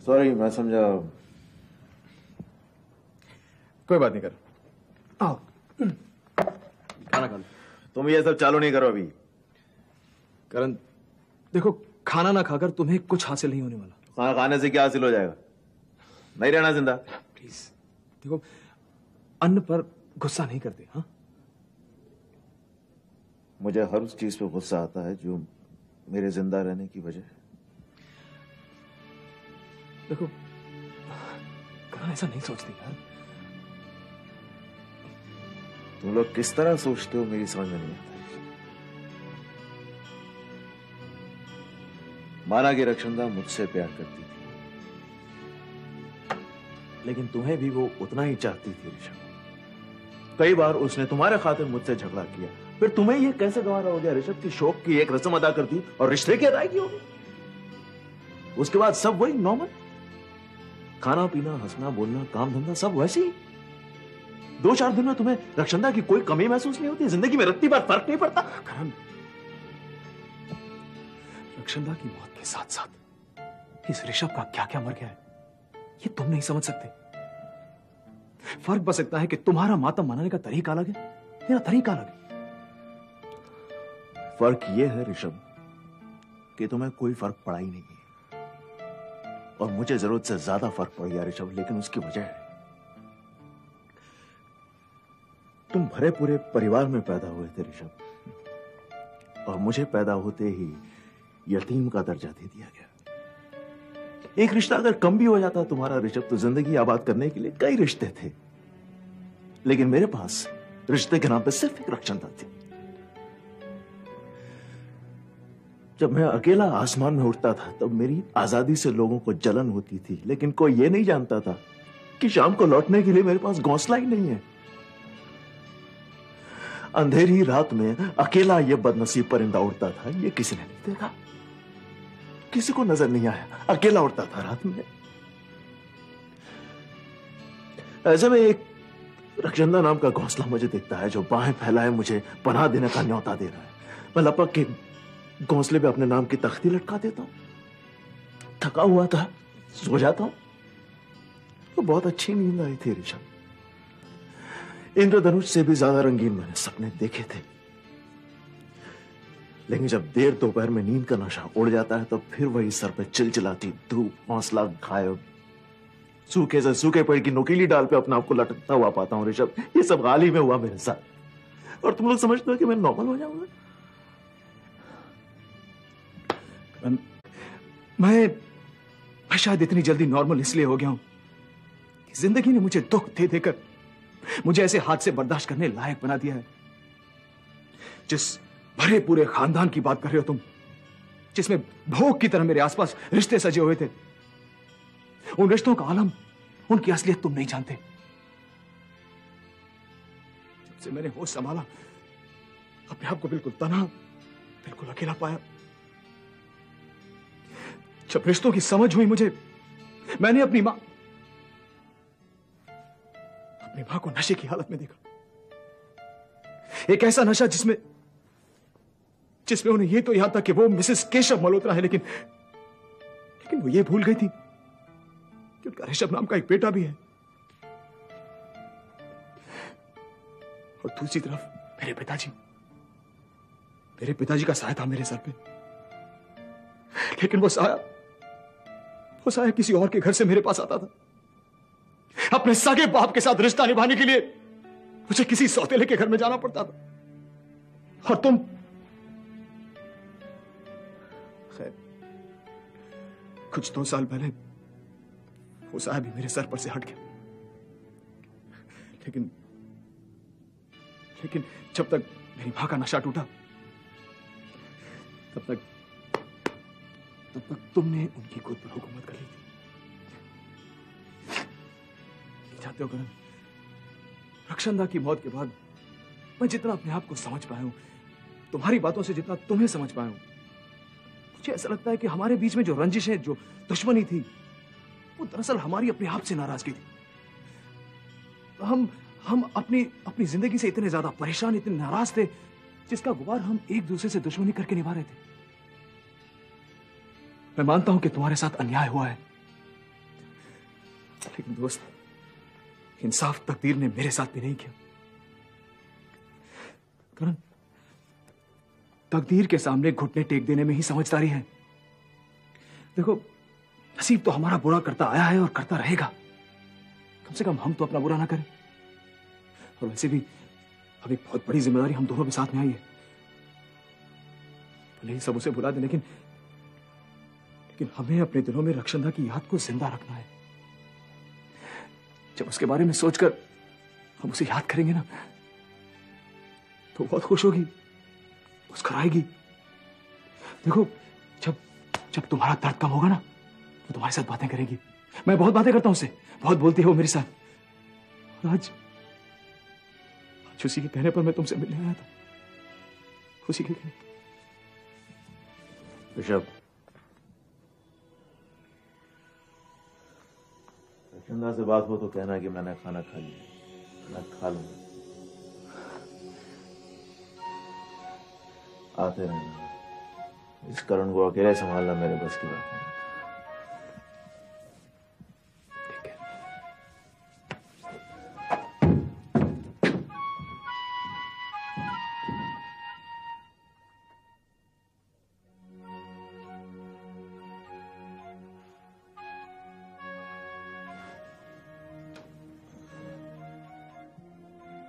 Sorry, मैं समझा। कोई बात नहीं कर। आओ खाना खा लो। तुम ये सब चालू नहीं करो अभी। करण देखो, खाना ना खाकर तुम्हें कुछ हासिल नहीं होने वाला। खाना खाने से क्या हासिल हो जाएगा? नहीं रहना जिंदा। प्लीज देखो, अन्न पर गुस्सा नहीं करते। हाँ, मुझे हर उस चीज पे गुस्सा आता है जो मेरे जिंदा रहने की वजह है। देखो करण, ऐसा नहीं सोचती यार। तुम लोग किस तरह सोचते हो मेरी समझ में नहीं आता। माना कि रक्षंदा मुझसे प्यार करती थी, लेकिन तुम्हें भी वो उतना ही चाहती थी ऋषभ। कई बार उसने तुम्हारे खातिर मुझसे झगड़ा किया, फिर तुम्हें यह कैसे गवारा हो गया ऋषभ की शौक की एक रस्म अदा कर दी और रिश्ते की अदायगी हो गई। उसके बाद सब वही नॉर्मल, खाना पीना, हंसना बोलना, काम धंधा सब वैसे ही। 2-4 दिन में तुम्हें रक्षंदा की कोई कमी महसूस नहीं होती? जिंदगी में रत्ती बार फर्क नहीं पड़ता? करण, रक्षंदा की मौत के साथ साथ इस ऋषभ का क्या क्या मर गया है, ये तुम नहीं समझ सकते। फर्क बस इतना है कि तुम्हारा मातम मनाने का तरीका अलग है, मेरा तरीका अलग है। फर्क यह है ऋषभ कि तुम्हें कोई फर्क पड़ा ही नहीं है, और मुझे जरूरत से ज्यादा फर्क पड़ गया ऋषभ। लेकिन उसकी वजह है तुम भरे पूरे परिवार में पैदा हुए थे ऋषभ, और मुझे पैदा होते ही यतीम का दर्जा दे दिया गया। एक रिश्ता अगर कम भी हो जाता तुम्हारा ऋषभ, तो जिंदगी आबाद करने के लिए कई रिश्ते थे, लेकिन मेरे पास रिश्ते के नाम पे सिर्फ एक रक्षंदा थी। जब मैं अकेला आसमान में उड़ता था तब मेरी आजादी से लोगों को जलन होती थी, लेकिन कोई ये नहीं जानता था कि शाम को लौटने के लिए मेरे पास घोंसला ही नहीं है। अंधेरी रात में अकेला ये बदनसीब परिंदा उड़ता था, ये किसी ने नहीं देखा, किसी को नजर नहीं आया। अकेला उड़ता था रात में। ऐसे में एक रक्षंदा नाम का घोंसला मुझे दिखता है, जो बाहें फैलाए मुझे पनाह देने का न्योता दे रहा है। मैं लपक के घोंसले पे अपने नाम की तख्ती लटका देता हूं, थका हुआ था, सो जाता हूं। तो बहुत अच्छी नींद आई थी ऋषभ। इंद्रधनुष से भी ज्यादा रंगीन मैंने सपने देखे थे, लेकिन जब देर दोपहर में नींद का नशा उड़ जाता है, तो फिर वही सर पे चिलचिलाती धूप, हौसला गायब, सूखे से सूखे पेड़ की नुकीली डाल पे अपने आप को लटकता हुआ पाता हूं ऋषभ। ये सब हाल ही में हुआ मेरे साथ, और तुम लोग समझते हो कि मैं नॉर्मल हो जाऊंगा? मैं शायद इतनी जल्दी नॉर्मल इसलिए हो गया हूं कि जिंदगी ने मुझे दुख दे देकर मुझे ऐसे हादसे बर्दाश्त करने लायक बना दिया है। जिस भरे पूरे खानदान की बात कर रहे हो तुम, जिसमें भोग की तरह मेरे आसपास रिश्ते सजे हुए थे, उन रिश्तों का आलम, उनकी असलियत तुम नहीं जानते। जब से मैंने होश संभाला, अपने आप को बिल्कुल तन्हा, बिल्कुल अकेला पाया। जब रिश्तों की समझ हुई मुझे, मैंने अपनी मां को नशे की हालत में देखा। एक ऐसा नशा जिसमें उन्हें यह तो याद था कि वो मिसेस केशव मल्होत्रा है, लेकिन वो ये भूल गई थी कि उनका ऋषभ नाम का एक बेटा भी है। और दूसरी तरफ मेरे पिताजी का साया था मेरे सर पे, लेकिन वो साया किसी और के घर से मेरे पास आता था। अपने सगे बाप के साथ रिश्ता निभाने के लिए मुझे किसी सौतेले के घर में जाना पड़ता था। और तुम, खैर, कुछ 2 साल पहले वो साया भी मेरे सर पर से हट गया, लेकिन जब तक मेरी मां का नशा टूटा, तब तक तुमने उनकी गोद पर हुकूमत कर ली थी। जानते हो करण, रक्षंदा की मौत के बाद मैं जितना अपने आप को समझ पाया हूं, तुम्हारी बातों से जितना तुम्हें समझ पाया हूं, मुझे ऐसा लगता है कि हमारे बीच में जो रंजिशें, जो दुश्मनी थी, वो दरअसल हमारी अपने आप से नाराजगी थी। हम अपनी जिंदगी से इतने ज्यादा परेशान, इतने नाराज थे, जिसका गुबार हम एक दूसरे से दुश्मनी करके निभा रहे थे। मैं मानता हूं कि तुम्हारे साथ अन्याय हुआ है, लेकिन दोस्त, इंसाफ तकदीर ने मेरे साथ भी नहीं किया। करण, तकदीर के सामने घुटने टेक देने में ही समझदारी है। देखो, नसीब तो हमारा बुरा करता आया है और करता रहेगा। कम से कम हम तो अपना बुरा ना करें। और वैसे भी अब एक बहुत बड़ी जिम्मेदारी हम दोनों के साथ में आई है। भले ही सब उसे भुला दें, लेकिन हमें अपने दिलों में रक्षंदा की याद को जिंदा रखना है। जब उसके बारे में सोचकर हम उसे याद करेंगे ना, तो बहुत खुश होगी, मुस्कुराएगी। देखो, जब तुम्हारा दर्द कम होगा ना, तो तुम्हारे साथ बातें करेगी। मैं बहुत बातें करता हूं उससे, बहुत बोलती है वो मेरे साथ। और आज उसी के कहने पर मैं तुमसे मिलने आया था। उसी के कहने। ऋषभ, रक्षंदा से बात हो तो कहना कि मैंने खाना खा लिया। मैं खा लूंगा। आते रहना। इस करण को अकेले संभालना मेरे बस की बात नहीं।